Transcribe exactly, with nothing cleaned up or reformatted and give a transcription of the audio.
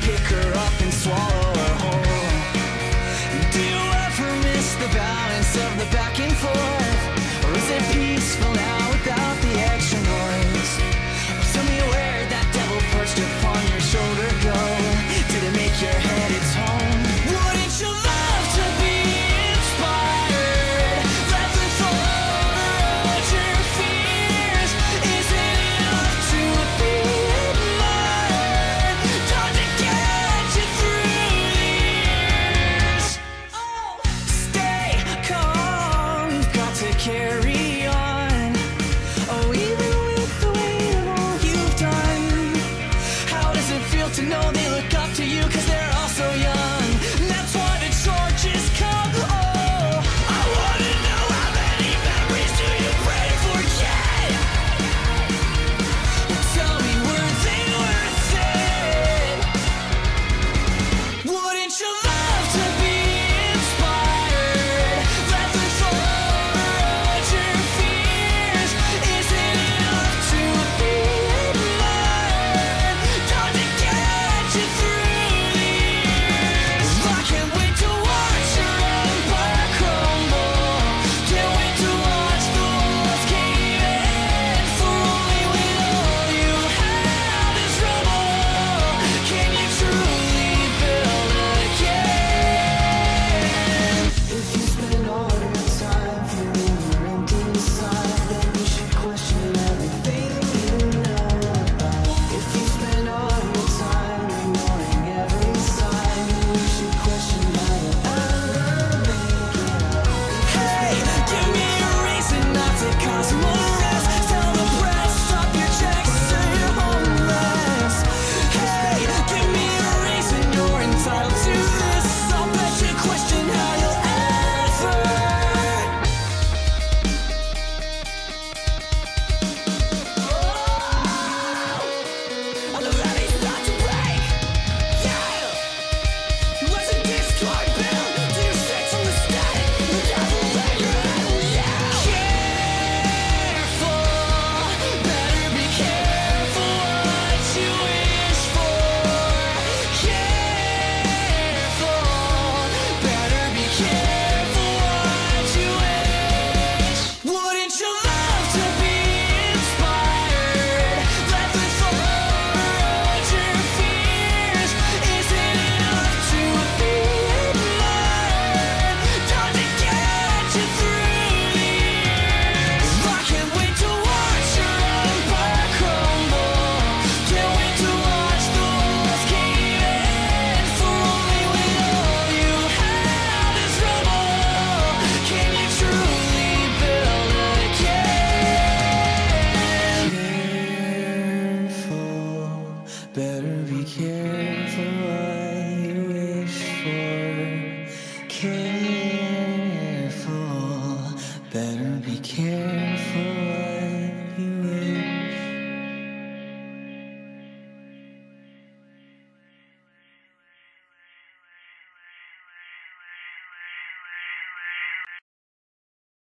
pick her up and swallow her whole. Do you ever miss the balance of the back and forth? Or is it peaceful now without the extra noise? Or tell me where that devil perched upon your shoulder go. Did it make your head its home? Wouldn't you love to be inspired? Let the thought your fears. Is it enough to be admired? Does it get you through the years? Oh, stay calm, you've got to carry on. Oh, even with the weight of all you've done, how does it feel to know they